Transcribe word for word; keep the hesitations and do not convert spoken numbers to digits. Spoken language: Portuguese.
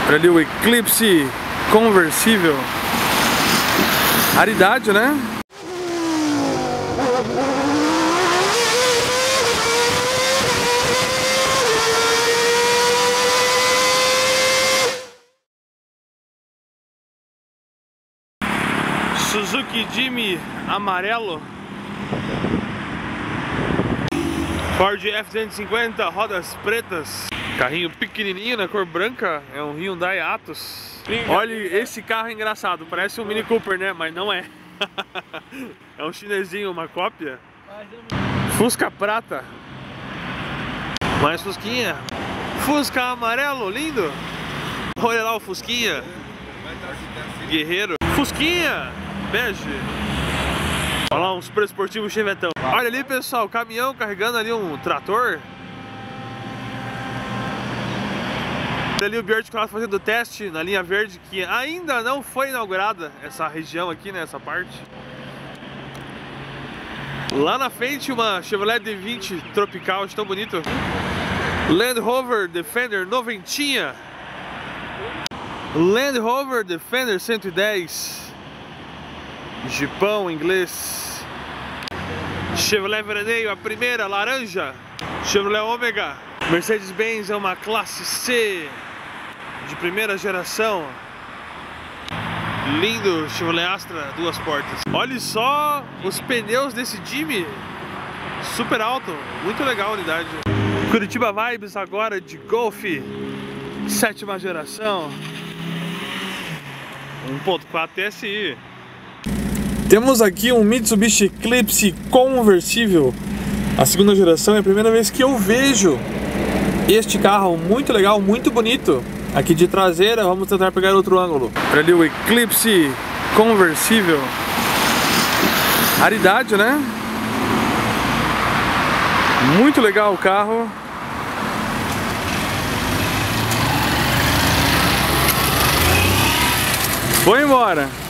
Olha ali o Eclipse conversível. Raridade, né? Suzuki Jimmy amarelo. Ford F duzentos e cinquenta, rodas pretas. Carrinho pequenininho na cor branca, é um Hyundai Atos. Olha, esse carro é engraçado, parece um Mini Cooper, né? Mas não é. É um chinesinho, uma cópia. Fusca prata. Mais Fusquinha. Fusca amarelo, lindo. Olha lá o Fusquinha. Guerreiro. Fusquinha, bege. Olha lá, um super esportivo Chevetão. Olha ali, pessoal, o caminhão carregando ali um trator. Olha ali o Biarticulado fazendo teste na linha verde, que ainda não foi inaugurada essa região aqui, né, essa parte. Lá na frente uma Chevrolet D vinte tropical, tão bonito. Land Rover Defender noventinha. Land Rover Defender cento e dez. Jeepão inglês. Chevrolet Veraneio, a primeira, laranja. Chevrolet Ômega. Mercedes-Benz é uma classe C de primeira geração. Lindo Chevrolet Astra, duas portas. Olha só os pneus desse Jimmy. Super alto, muito legal a unidade. Curitiba Vibes agora de Golf, sétima geração. um ponto quatro T S I. Temos aqui um Mitsubishi Eclipse conversível, a segunda geração. É a primeira vez que eu vejo este carro, muito legal, muito bonito. Aqui de traseira, vamos tentar pegar outro ângulo. Olha ali o Eclipse conversível. Raridade, né? Muito legal o carro. Vou embora.